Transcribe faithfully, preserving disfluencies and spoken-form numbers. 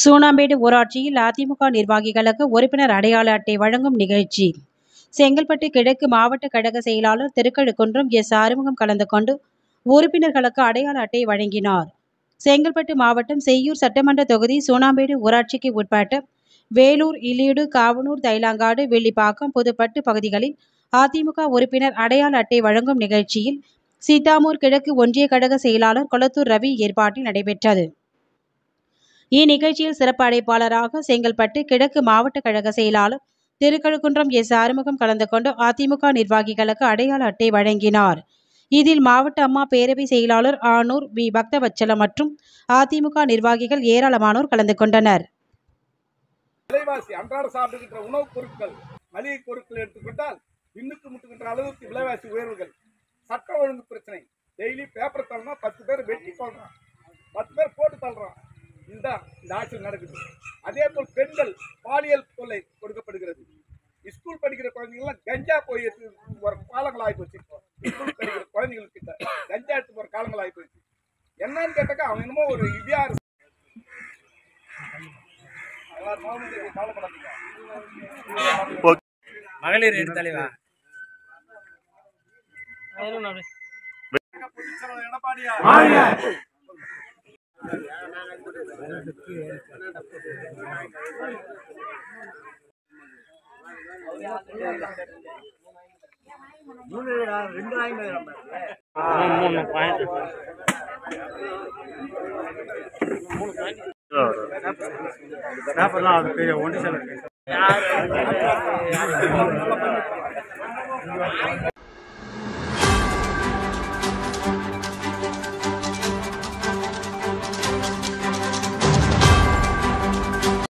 சூனாம்பேடு ஊராட்சியில் அதிமுக நிர்வாகிகளுக்கு உறுப்பினர் அடையாள அட்டை வழங்கும் நிகழ்ச்சி. செங்கல்பட்டு கிழக்கு மாவட்ட கழக செயலாளர் திருக்கழுக்குன்றம் எஸ் ஆறுமுகம் கலந்து கொண்டு உறுப்பினர்களுக்கு அடையாள அட்டை வழங்கினார். செங்கல்பட்டு மாவட்டம் செய்யூர் சட்டமன்ற தொகுதி சூனாம்பேடு ஊராட்சிக்கு உட்பட்ட வேலூர், இலீடு, காவனூர், தைலாங்காடு, வெள்ளிப்பாக்கம், புதுப்பட்டு பகுதிகளில் அதிமுக உறுப்பினர் அடையாள அட்டை வழங்கும் நிகழ்ச்சியில் சீத்தாமூர் கிழக்கு ஒன்றிய கழக செயலாளர் கொளத்தூர் ரவி ஏற்பாட்டில் நடைபெற்றது. இந்நிகழ்ச்சியில் சிறப்பு அழைப்பாளராக செங்கல்பட்டு கிழக்கு மாவட்ட கழக செயலாளர் திருக்கழுக்குன்றம் எஸ் ஆறுமுகம் கலந்து கொண்டு அதிமுக நிர்வாகிகளுக்கு அடையாள அட்டை வழங்கினார். இதில் மாவட்ட அம்மா பேரவை செயலாளர் ஆனூர் வி பக்தவச்சலம் மற்றும் அதிமுக நிர்வாகிகள் ஏராளமானோர் கலந்து கொண்டனர். விலைவாசி அன்றாட சாப்பிடுகின்ற உணவுப் பொருட்கள், மளிகை பொருட்கள் எடுத்துக்கொண்டால் இன்னுக்கு முட்டுகின்ற அளவுக்கு விலைவாசி உயர்வுகள், சட்ட ஒழுங்கு பிரச்சனை. டெய்லி பேப்பர் தள்ளனா பத்து பேர் வெட்டி கொள்றான், பத்து பேர் போட்டு தள்ளுறான். இந்த இந்த ஆட்சியில் நடக்குது. அதே போல் பெண்கள் பாலியல் தொல்லை கொடுக்கப்படுகிறது. ஸ்கூல் படிக்கிற குழந்தைங்கள்லாம் கஞ்சா போய் ஒரு காலங்கள் ஆகி போச்சு. ஸ்கூல் படிக்கிற குழந்தைகள் கிட்ட கஞ்சா எடுத்து போற காலங்கள் ஆகி போச்சு. என்னன்னு கேட்டாக்கா அவங்க என்னமோ ஒரு இந்தியா மகளிர் எடுத்தாலேவா எடப்பாடியா ரெண்டு மூணு பாயிண்ட் அது பெரிய ஒன்று